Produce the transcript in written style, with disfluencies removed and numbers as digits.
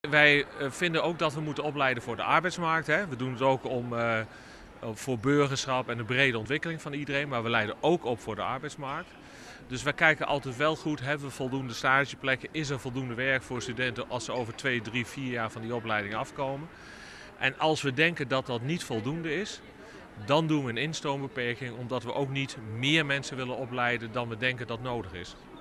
Wij vinden ook dat we moeten opleiden voor de arbeidsmarkt. Hè. We doen het ook voor burgerschap en de brede ontwikkeling van iedereen. Maar we leiden ook op voor de arbeidsmarkt. Dus wij kijken altijd wel goed, hebben we voldoende stageplekken? Is er voldoende werk voor studenten als ze over 2, 3, 4 jaar van die opleiding afkomen? En als we denken dat dat niet voldoende is, dan doen we een instroombeperking, omdat we ook niet meer mensen willen opleiden dan we denken dat nodig is.